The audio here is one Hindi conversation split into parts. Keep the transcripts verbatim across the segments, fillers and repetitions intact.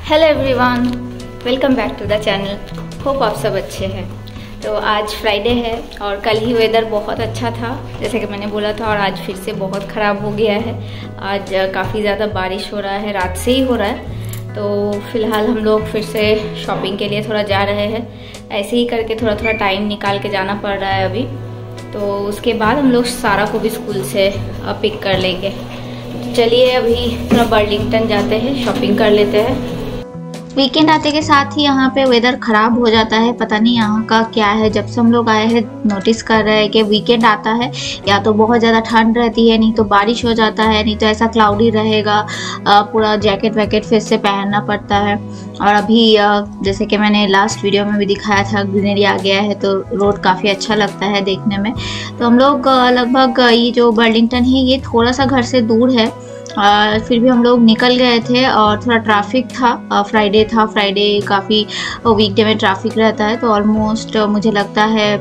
Hello everyone, welcome back to the channel. Hope आप सब अच्छे हैं। तो आज फ्राइडे है और कल ही वेदर बहुत अच्छा था जैसे कि मैंने बोला था, और आज फिर से बहुत ख़राब हो गया है। आज काफ़ी ज़्यादा बारिश हो रहा है, रात से ही हो रहा है। तो फिलहाल हम लोग फिर से शॉपिंग के लिए थोड़ा जा रहे हैं। ऐसे ही करके थोड़ा थोड़ा टाइम निकाल के जाना पड़ रहा है अभी। तो उसके बाद हम लोग सारा को भी स्कूल से पिक कर लेंगे। तो चलिए अभी थोड़ा बर्लिंगटन जाते हैं, शॉपिंग कर लेते हैं। वीकेंड आते के साथ ही यहाँ पे वेदर ख़राब हो जाता है। पता नहीं यहाँ का क्या है। जब से हम लोग आए हैं नोटिस कर रहे हैं कि वीकेंड आता है या तो बहुत ज़्यादा ठंड रहती है, नहीं तो बारिश हो जाता है, नहीं तो ऐसा क्लाउडी रहेगा, पूरा जैकेट वैकेट फिर से पहनना पड़ता है। और अभी जैसे कि मैंने लास्ट वीडियो में भी दिखाया था, ग्रीनरी आ गया है तो रोड काफ़ी अच्छा लगता है देखने में। तो हम लोग लगभग ये जो बर्लिंगटन है ये थोड़ा सा घर से दूर है, आ, फिर भी हम लोग निकल गए थे। और थोड़ा ट्रैफिक था, फ्राइडे था, फ्राइडे काफ़ी वीकडे में ट्रैफिक रहता है। तो ऑलमोस्ट मुझे लगता है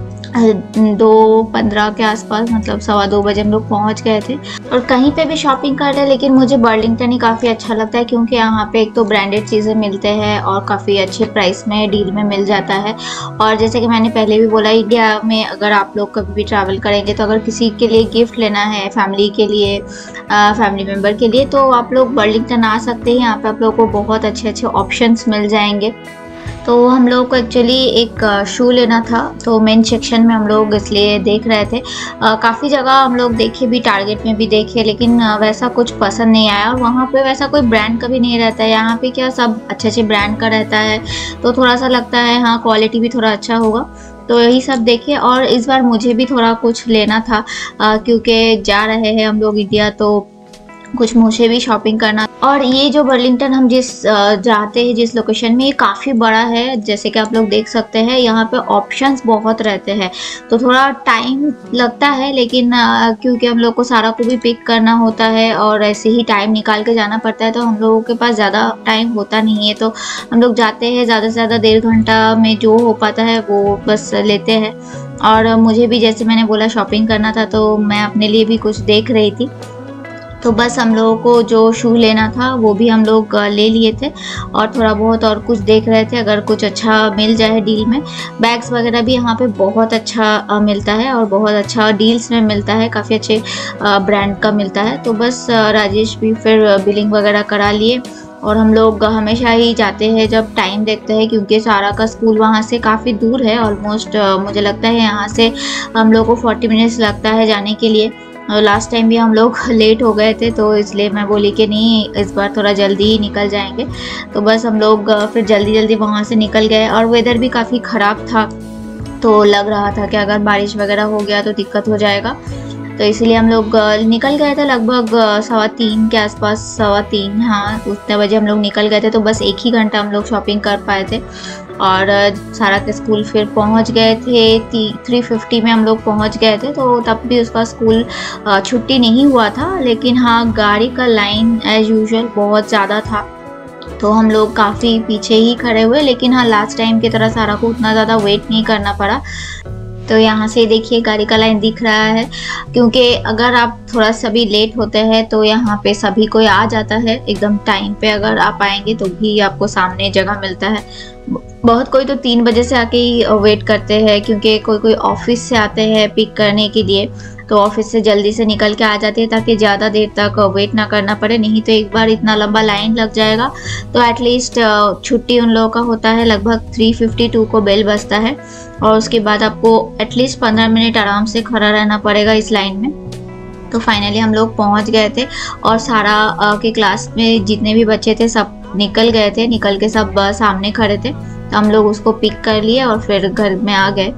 दो पंद्रह के आसपास, मतलब सवा दो बजे हम लोग पहुंच गए थे। और कहीं पे भी शॉपिंग कर रहे, लेकिन मुझे बर्लिंगटन ही काफ़ी अच्छा लगता है क्योंकि यहाँ पे एक तो ब्रांडेड चीज़ें मिलते हैं और काफ़ी अच्छे प्राइस में डील में मिल जाता है। और जैसे कि मैंने पहले भी बोला, इंडिया में अगर आप लोग कभी भी ट्रैवल करेंगे तो अगर किसी के लिए गिफ्ट लेना है, फैमिली के लिए, फैमिली मेम्बर के लिए, तो आप लोग बर्लिंगटन आ सकते हैं। यहाँ पे आप लोग को बहुत अच्छे अच्छे ऑप्शंस मिल जाएंगे। तो हम लोग को एक्चुअली एक शू लेना था, तो मेन सेक्शन में हम लोग इसलिए देख रहे थे। काफ़ी जगह हम लोग देखे भी, टारगेट में भी देखे, लेकिन वैसा कुछ पसंद नहीं आया। और वहाँ पे वैसा कोई ब्रांड का भी नहीं रहता है। यहाँ पे क्या सब अच्छे अच्छे ब्रांड का रहता है, तो थोड़ा सा लगता है हाँ क्वालिटी भी थोड़ा अच्छा होगा। तो यही सब देखे। और इस बार मुझे भी थोड़ा कुछ लेना था क्योंकि जा रहे हैं हम लोग इंडिया, तो कुछ मुझे भी शॉपिंग करना। और ये जो बर्लिंगटन हम जिस जाते हैं, जिस लोकेशन में, ये काफ़ी बड़ा है। जैसे कि आप लोग देख सकते हैं यहाँ पे ऑप्शंस बहुत रहते हैं, तो थोड़ा टाइम लगता है। लेकिन क्योंकि हम लोग को सारा को भी पिक करना होता है और ऐसे ही टाइम निकाल के जाना पड़ता है, तो हम लोगों के पास ज़्यादा टाइम होता नहीं है। तो हम लोग जाते हैं, ज़्यादा से ज़्यादा डेढ़ घंटा में जो हो पाता है वो बस लेते हैं। और मुझे भी जैसे मैंने बोला शॉपिंग करना था, तो मैं अपने लिए भी कुछ देख रही थी। तो बस हम लोगों को जो शू लेना था वो भी हम लोग ले लिए थे, और थोड़ा बहुत और कुछ देख रहे थे अगर कुछ अच्छा मिल जाए डील में। बैग्स वगैरह भी यहाँ पे बहुत अच्छा मिलता है और बहुत अच्छा डील्स में मिलता है, काफ़ी अच्छे ब्रांड का मिलता है। तो बस राजेश भी फिर बिलिंग वगैरह करा लिए। और हम लोग हमेशा ही जाते हैं जब टाइम देखते हैं, क्योंकि सारा का स्कूल वहाँ से काफ़ी दूर है। ऑलमोस्ट मुझे लगता है यहाँ से हम लोग को फोर्टी मिनट्स लगता है जाने के लिए। लास्ट टाइम भी हम लोग लेट हो गए थे, तो इसलिए मैं बोली कि नहीं इस बार थोड़ा जल्दी ही निकल जाएंगे। तो बस हम लोग फिर जल्दी जल्दी वहाँ से निकल गए। और वेदर भी काफ़ी ख़राब था, तो लग रहा था कि अगर बारिश वगैरह हो गया तो दिक्कत हो जाएगा। तो इसलिए हम लोग निकल गए थे लगभग सवा तीन के आसपास, सवा तीन हाँ उतने बजे हम लोग निकल गए थे। तो बस एक ही घंटा हम लोग शॉपिंग कर पाए थे। और सारा के स्कूल फिर पहुंच गए थे, थ्री फिफ्टी में हम लोग पहुंच गए थे। तो तब भी उसका स्कूल छुट्टी नहीं हुआ था, लेकिन हाँ गाड़ी का लाइन एज यूजुअल बहुत ज़्यादा था, तो हम लोग काफ़ी पीछे ही खड़े हुए। लेकिन हाँ लास्ट टाइम की तरह सारा को उतना ज़्यादा वेट नहीं करना पड़ा। तो यहाँ से देखिए गाड़ी का लाइन दिख रहा है, क्योंकि अगर आप थोड़ा सा भी लेट होते हैं तो यहाँ पे सभी कोई आ जाता है एकदम टाइम पे। अगर आप आएंगे तो भी आपको सामने जगह मिलता है। बहुत कोई तो तीन बजे से आके ही वेट करते हैं, क्योंकि कोई कोई ऑफिस से आते हैं पिक करने के लिए, तो ऑफिस से जल्दी से निकल के आ जाते हैं ताकि ज़्यादा देर तक वेट ना करना पड़े। नहीं तो एक बार इतना लंबा लाइन लग जाएगा। तो एटलीस्ट छुट्टी उन लोगों का होता है लगभग थ्री फिफ्टी टू को बेल बजता है, और उसके बाद आपको एटलीस्ट पंद्रह मिनट आराम से खड़ा रहना पड़ेगा इस लाइन में। तो फाइनली हम लोग पहुंच गए थे, और सारा के क्लास में जितने भी बच्चे थे सब निकल गए थे। निकल के सब सामने खड़े थे, तो हम लोग उसको पिक कर लिए और फिर घर में आ गए।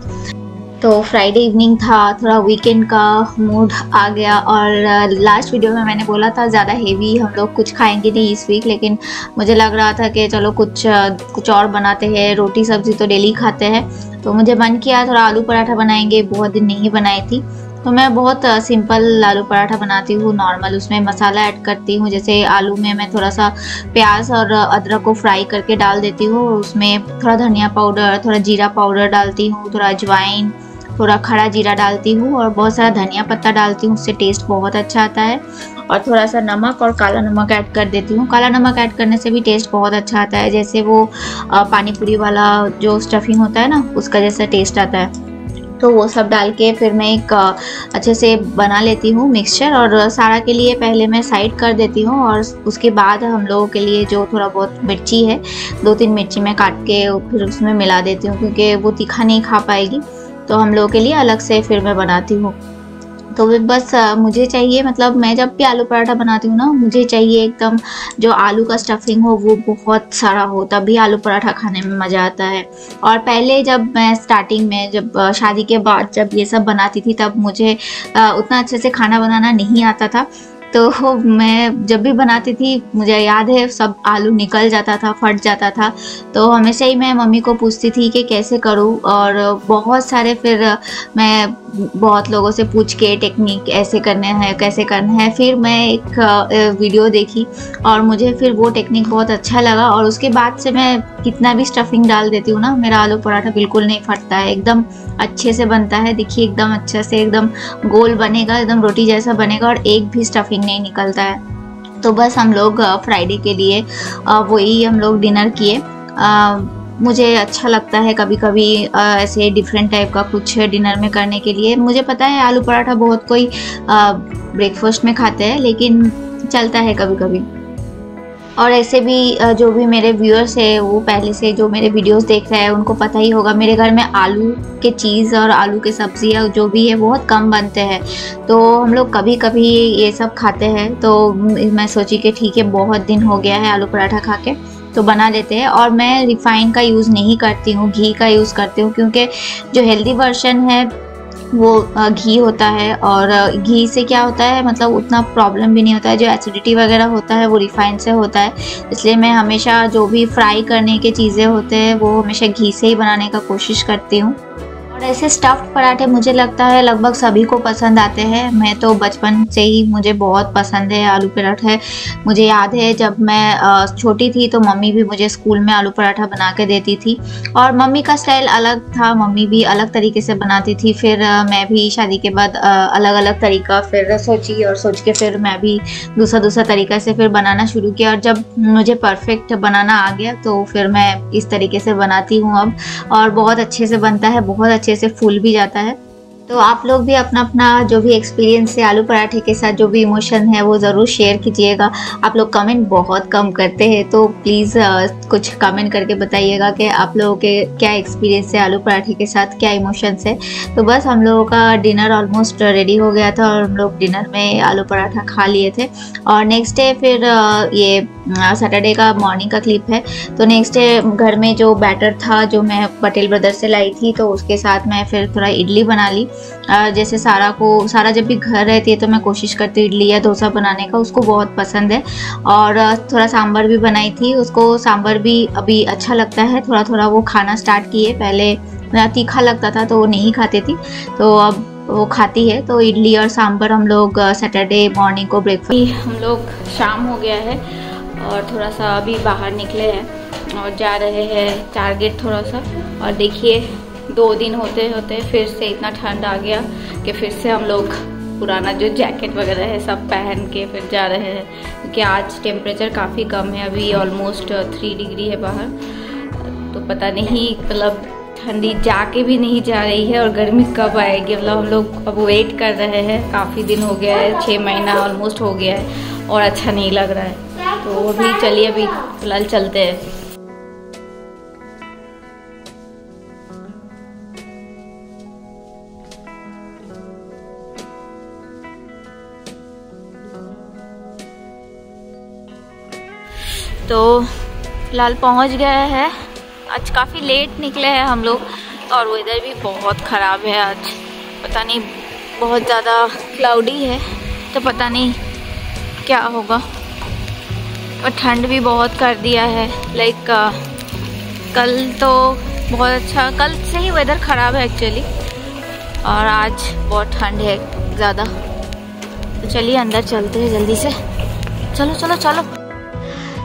तो फ्राइडे इवनिंग था, थोड़ा वीकेंड का मूड आ गया। और लास्ट वीडियो में मैंने बोला था ज़्यादा हेवी हम लोग कुछ खाएंगे नहीं इस वीक, लेकिन मुझे लग रहा था कि चलो कुछ कुछ और बनाते हैं। रोटी सब्जी तो डेली खाते हैं, तो मुझे मन किया थोड़ा आलू पराठा बनाएंगे, बहुत दिन नहीं बनाई थी। तो मैं बहुत सिंपल आलू पराठा बनाती हूँ, नॉर्मल। उसमें मसाला ऐड करती हूँ, जैसे आलू में मैं थोड़ा सा प्याज और अदरक को फ्राई करके डाल देती हूँ। उसमें थोड़ा धनिया पाउडर, थोड़ा जीरा पाउडर डालती हूँ, थोड़ा अजवाइन, थोड़ा खड़ा जीरा डालती हूँ और बहुत सारा धनिया पत्ता डालती हूँ, उससे टेस्ट बहुत अच्छा आता है। और थोड़ा सा नमक और काला नमक ऐड कर देती हूँ। काला नमक ऐड करने से भी टेस्ट बहुत अच्छा आता है, जैसे वो पानी पूरी वाला जो स्टफिंग होता है ना उसका जैसा टेस्ट आता है। तो वो सब डाल के फिर मैं एक अच्छे से बना लेती हूँ मिक्सचर, और सारा के लिए पहले मैं साइड कर देती हूँ। और उसके बाद हम लोगों के लिए जो थोड़ा बहुत मिर्ची है, दो तीन मिर्ची मैं काट के फिर उसमें मिला देती हूँ, क्योंकि वो तीखा नहीं खा पाएगी, तो हम लोगों के लिए अलग से फिर मैं बनाती हूँ। तो बस मुझे चाहिए, मतलब मैं जब भी आलू पराठा बनाती हूँ ना, मुझे चाहिए एकदम जो आलू का स्टफिंग हो वो बहुत सारा हो, तभी आलू पराठा खाने में मज़ा आता है। और पहले जब मैं स्टार्टिंग में, जब शादी के बाद जब ये सब बनाती थी, तब मुझे उतना अच्छे से खाना बनाना नहीं आता था। तो मैं जब भी बनाती थी मुझे याद है सब आलू निकल जाता था, फट जाता था। तो हमेशा ही मैं मम्मी को पूछती थी कि कैसे करूं, और बहुत सारे फिर मैं बहुत लोगों से पूछ के टेक्निक ऐसे करने हैं कैसे करना है, फिर मैं एक वीडियो देखी और मुझे फिर वो टेक्निक बहुत अच्छा लगा। और उसके बाद से मैं कितना भी स्टफिंग डाल देती हूँ ना, मेरा आलू पराठा बिल्कुल नहीं फटता है, एकदम अच्छे से बनता है। देखिए एकदम अच्छे से एकदम गोल बनेगा, एकदम रोटी जैसा बनेगा, और एक भी स्टफिंग नहीं निकलता है। तो बस हम लोग फ्राइडे के लिए वही हम लोग डिनर किए। मुझे अच्छा लगता है कभी कभी ऐसे डिफरेंट टाइप का कुछ डिनर में करने के लिए। मुझे पता है आलू पराठा बहुत कोई ब्रेकफास्ट में खाते हैं, लेकिन चलता है कभी कभी। और ऐसे भी जो भी मेरे व्यूअर्स है वो पहले से जो मेरे वीडियोस देख रहे हैं उनको पता ही होगा, मेरे घर में आलू के चीज़ और आलू के सब्जियाँ जो भी है बहुत कम बनते हैं। तो हम लोग कभी कभी ये सब खाते हैं, तो मैं सोची कि ठीक है बहुत दिन हो गया है आलू पराठा खा के, तो बना लेते हैं। और मैं रिफाइन का यूज़ नहीं करती हूँ, घी का यूज़ करती हूँ, क्योंकि जो हेल्दी वर्जन है वो घी होता है। और घी से क्या होता है, मतलब उतना प्रॉब्लम भी नहीं होता है, जो एसिडिटी वगैरह होता है वो रिफाइन से होता है। इसलिए मैं हमेशा जो भी फ्राई करने के चीज़ें होते हैं वो हमेशा घी से ही बनाने का कोशिश करती हूँ। और ऐसे स्टफ्ड पराठे मुझे लगता है लगभग सभी को पसंद आते हैं। मैं तो बचपन से ही मुझे बहुत पसंद है आलू पराठे। मुझे याद है जब मैं छोटी थी तो मम्मी भी मुझे स्कूल में आलू पराठा बना के देती थी, और मम्मी का स्टाइल अलग था, मम्मी भी अलग तरीके से बनाती थी। फिर मैं भी शादी के बाद अलग अलग तरीका फिर सोची, और सोच के फिर मैं भी दूसरा दूसरा तरीका से फिर बनाना शुरू किया। और जब मुझे परफेक्ट बनाना आ गया तो फिर मैं इस तरीके से बनाती हूँ अब, और बहुत अच्छे से बनता है, बहुत अच्छे से फूल भी जाता है। तो आप लोग भी अपना अपना जो भी एक्सपीरियंस है आलू पराठे के साथ, जो भी इमोशन है वो ज़रूर शेयर कीजिएगा। आप लोग कमेंट बहुत कम करते हैं, तो प्लीज़ कुछ कमेंट करके बताइएगा कि आप लोगों के क्या एक्सपीरियंस है आलू पराठे के साथ, क्या इमोशंस है। तो बस हम लोगों का डिनर ऑलमोस्ट रेडी हो गया था, और हम लोग डिनर में आलू पराठा खा लिए थे। और नेक्स्ट डे फिर ये सैटरडे का मॉर्निंग का क्लिप है। तो नेक्स्ट डे घर में जो बैटर था जो मैं पटेल ब्रदर से लाई थी, तो उसके साथ मैं फिर थोड़ा इडली बना ली। जैसे सारा को सारा जब भी घर रहती है तो मैं कोशिश करती हूँ इडली या डोसा बनाने का, उसको बहुत पसंद है। और थोड़ा सांभर भी बनाई थी, उसको सांभर भी अभी अच्छा लगता है, थोड़ा थोड़ा वो खाना स्टार्ट किए। पहले तीखा लगता था तो वो नहीं खाती थी, तो अब वो खाती है। तो इडली और सांभर हम लोग सैटरडे मॉर्निंग को ब्रेकफास्ट। हम लोग शाम हो गया है और थोड़ा सा अभी बाहर निकले हैं और जा रहे हैं टारगेट थोड़ा सा। और देखिए दो दिन होते होते फिर से इतना ठंड आ गया कि फिर से हम लोग पुराना जो जैकेट वगैरह है सब पहन के फिर जा रहे हैं, क्योंकि आज टेम्परेचर काफ़ी कम है, अभी ऑलमोस्ट थ्री डिग्री है बाहर। तो पता नहीं मतलब ठंडी जाके भी नहीं जा रही है और गर्मी कब आएगी, मतलब हम लोग अब वेट कर रहे हैं। काफ़ी दिन हो गया है, छः महीना ऑलमोस्ट हो गया है और अच्छा नहीं लग रहा है। तो अभी चलिए अभी फिलहाल चलते हैं। तो फिलहाल पहुंच गए हैं। आज काफ़ी लेट निकले हैं हम लोग, और वेदर भी बहुत ख़राब है आज। पता नहीं बहुत ज़्यादा क्लाउडी है, तो पता नहीं क्या होगा। और ठंड भी बहुत कर दिया है। लाइक कल तो बहुत अच्छा, कल से ही वेदर ख़राब है एक्चुअली, और आज बहुत ठंड है ज़्यादा। तो चलिए अंदर चलते हैं जल्दी से। चलो चलो चलो।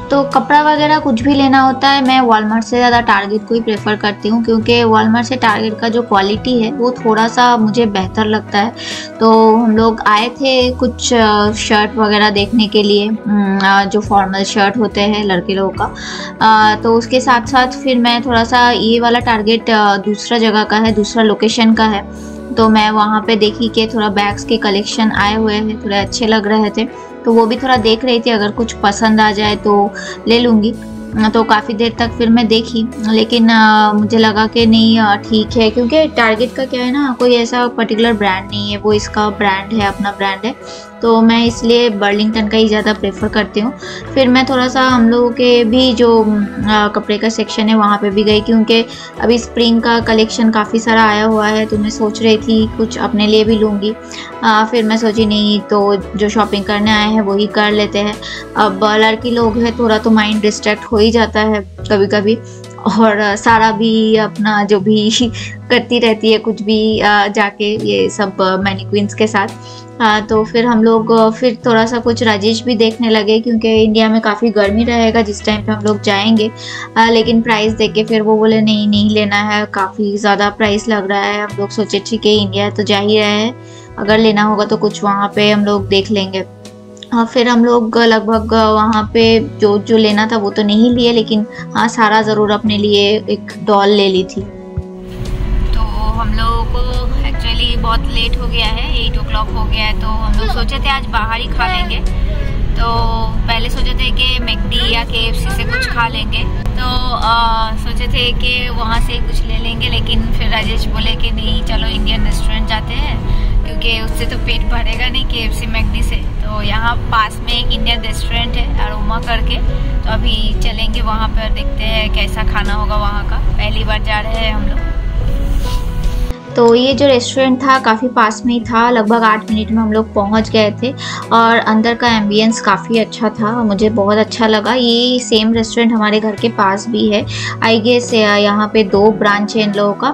तो कपड़ा वगैरह कुछ भी लेना होता है मैं वॉलमार्ट से ज़्यादा टारगेट को ही प्रेफर करती हूँ, क्योंकि वॉलमार्ट से टारगेट का जो क्वालिटी है वो थोड़ा सा मुझे बेहतर लगता है। तो हम लोग आए थे कुछ शर्ट वगैरह देखने के लिए, जो फॉर्मल शर्ट होते हैं लड़के लोगों का, तो उसके साथ साथ फिर मैं थोड़ा सा ये वाला टारगेट दूसरा जगह का है, दूसरा लोकेशन का है, तो मैं वहाँ पे देखी कि थोड़ा बैग्स के कलेक्शन आए हुए हैं, थोड़े अच्छे लग रहे थे, तो वो भी थोड़ा देख रही थी, अगर कुछ पसंद आ जाए तो ले लूँगी। तो काफ़ी देर तक फिर मैं देखी, लेकिन आ, मुझे लगा कि नहीं ठीक है, क्योंकि टारगेट का क्या है ना, कोई ऐसा पर्टिकुलर ब्रांड नहीं है, वो इसका ब्रांड है, अपना ब्रांड है, तो मैं इसलिए बर्लिंगटन का ही ज़्यादा प्रेफर करती हूँ। फिर मैं थोड़ा सा हम लोगों के भी जो आ, कपड़े का सेक्शन है वहाँ पे भी गई, क्योंकि अभी स्प्रिंग का कलेक्शन काफ़ी सारा आया हुआ है, तो मैं सोच रही थी कुछ अपने लिए भी लूँगी। फिर मैं सोची नहीं, तो जो शॉपिंग करने आए हैं वही कर लेते हैं। अब लड़की लोग हैं, थोड़ा तो माइंड डिस्ट्रैक्ट हो ही जाता है कभी कभी, और सारा भी अपना जो भी करती रहती है कुछ भी जाके ये सब मैनिक्विन्स के साथ। हाँ, तो फिर हम लोग फिर थोड़ा सा कुछ राजेश भी देखने लगे, क्योंकि इंडिया में काफ़ी गर्मी रहेगा जिस टाइम पे हम लोग जाएंगे, आ, लेकिन प्राइस देख के फिर वो बोले नहीं नहीं लेना है, काफ़ी ज़्यादा प्राइस लग रहा है। हम लोग सोचे ठीक है इंडिया तो जा ही रहे हैं, अगर लेना होगा तो कुछ वहाँ पे हम लोग देख लेंगे। और फिर हम लोग लगभग वहाँ पे जो जो लेना था वो तो नहीं लिए, लेकिन हाँ सारा ज़रूर अपने लिए एक डॉल ले ली थी। तो हम लोगों को एक्चुअली बहुत लेट हो गया है, एट ओ क्लॉक हो गया है, तो हम लोग सोचे थे आज बाहर ही खा लेंगे। तो पहले सोचे थे कि मैकडी या के एफ सी से कुछ खा लेंगे, तो आ, सोचे थे कि वहाँ से कुछ ले लेंगे, लेकिन फिर राजेश बोले कि नहीं चलो इंडियन रेस्टोरेंट जाते हैं, क्योंकि उससे तो पेट भरेगा नहीं के एफ सी मैकडी से। तो यहाँ पास में एक इंडियन रेस्टोरेंट है अरोमा करके, तो अभी चलेंगे वहाँ पर, देखते हैं कैसा खाना होगा वहाँ का, पहली बार जा रहे हैं हम लोग। तो ये जो रेस्टोरेंट था काफ़ी पास में ही था, लगभग आठ मिनट में हम लोग पहुँच गए थे, और अंदर का एम्बियंस काफ़ी अच्छा था, मुझे बहुत अच्छा लगा। ये सेम रेस्टोरेंट हमारे घर के पास भी है, आई गेस यहाँ पे दो ब्रांच है इन लोगों का,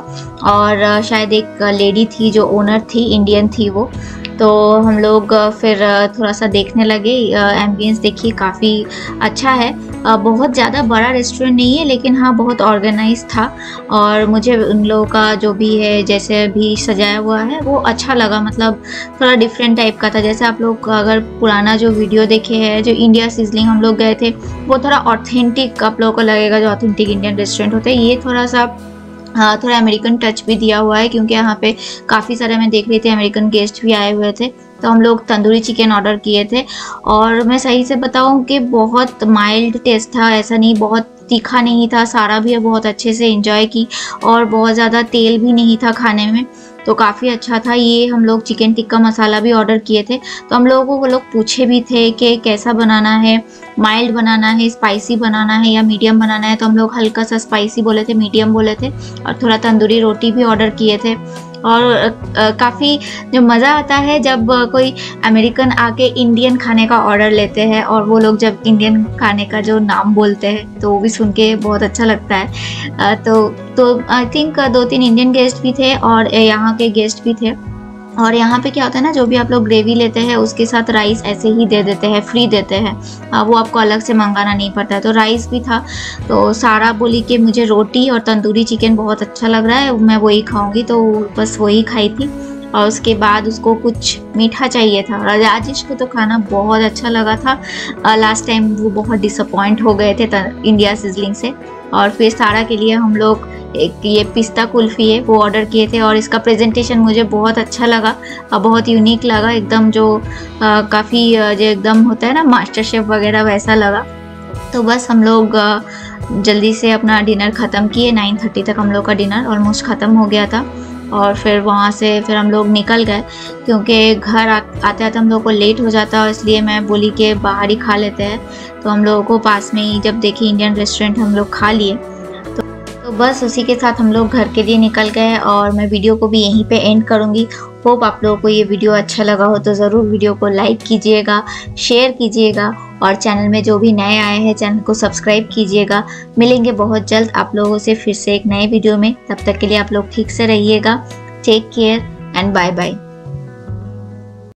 और शायद एक लेडी थी जो ओनर थी, इंडियन थी वो। तो हम लोग फिर थोड़ा सा देखने लगे, एम्बियंस देखिए काफ़ी अच्छा है, बहुत ज़्यादा बड़ा रेस्टोरेंट नहीं है, लेकिन हाँ बहुत ऑर्गेनाइज था, और मुझे उन लोगों का जो भी है जैसे भी सजाया हुआ है वो अच्छा लगा, मतलब थोड़ा डिफरेंट टाइप का था। जैसे आप लोग अगर पुराना जो वीडियो देखे हैं, जो इंडिया सिजलिंग हम लोग गए थे, वो थोड़ा ऑथेंटिक आप लोगों को लगेगा, जो ऑथेंटिक इंडियन रेस्टोरेंट होते हैं। ये थोड़ा सा हाँ थोड़ा अमेरिकन टच भी दिया हुआ है, क्योंकि यहाँ पे काफ़ी सारे मैं देख रही थी अमेरिकन गेस्ट भी आए हुए थे। तो हम लोग तंदूरी चिकन ऑर्डर किए थे, और मैं सही से बताऊँ कि बहुत माइल्ड टेस्ट था, ऐसा नहीं बहुत तीखा नहीं था, सारा भी बहुत अच्छे से एंजॉय की, और बहुत ज़्यादा तेल भी नहीं था खाने में, तो काफ़ी अच्छा था। ये हम लोग चिकन टिक्का मसाला भी ऑर्डर किए थे, तो हम लोगों को वो लोग पूछे भी थे कि कैसा बनाना है, माइल्ड बनाना है, स्पाइसी बनाना है या मीडियम बनाना है, तो हम लोग हल्का सा स्पाइसी बोले थे, मीडियम बोले थे, और थोड़ा तंदूरी रोटी भी ऑर्डर किए थे। और काफ़ी जो मज़ा आता है जब कोई अमेरिकन आके इंडियन खाने का ऑर्डर लेते हैं, और वो लोग जब इंडियन खाने का जो नाम बोलते हैं तो वो भी सुन के बहुत अच्छा लगता है। तो तो आई थिंक दो तीन इंडियन गेस्ट भी थे और यहाँ के गेस्ट भी थे। और यहाँ पे क्या होता है ना, जो भी आप लोग ग्रेवी लेते हैं उसके साथ राइस ऐसे ही दे देते हैं, फ्री देते हैं, वो आपको अलग से मंगाना नहीं पड़ता है। तो राइस भी था, तो सारा बोली कि मुझे रोटी और तंदूरी चिकन बहुत अच्छा लग रहा है, मैं वही खाऊंगी, तो बस वही खाई थी। और उसके बाद उसको कुछ मीठा चाहिए था। राजेश को तो खाना बहुत अच्छा लगा था, लास्ट टाइम वो बहुत डिसअपॉइंट हो गए थे इंडिया सिजलिंग से। और फिर सारा के लिए हम लोग एक ये पिस्ता कुल्फ़ी है वो ऑर्डर किए थे, और इसका प्रेजेंटेशन मुझे बहुत अच्छा लगा, बहुत यूनिक लगा, एकदम जो काफ़ी जो एकदम होता है ना मास्टर शेफ वगैरह वैसा लगा। तो बस हम लोग जल्दी से अपना डिनर ख़त्म किए, नाइन थर्टी तक हम लोग का डिनर ऑलमोस्ट ख़त्म हो गया था। और फिर वहाँ से फिर हम लोग निकल गए, क्योंकि घर आ, आते आते हम लोग को लेट हो जाता है, इसलिए मैं बोली कि बाहर ही खा लेते हैं। तो हम लोगों को पास में ही जब देखी इंडियन रेस्टोरेंट हम लोग खा लिए। तो, तो बस उसी के साथ हम लोग घर के लिए निकल गए, और मैं वीडियो को भी यहीं पे एंड करूँगी। होप आप लोगों को ये वीडियो अच्छा लगा हो तो ज़रूर वीडियो को लाइक कीजिएगा, शेयर कीजिएगा, और चैनल में जो भी नए आए हैं चैनल को सब्सक्राइब कीजिएगा। मिलेंगे बहुत जल्द आप लोगों से फिर से एक नए वीडियो में, तब तक के लिए आप लोग ठीक से रहिएगा। Take care and bye bye.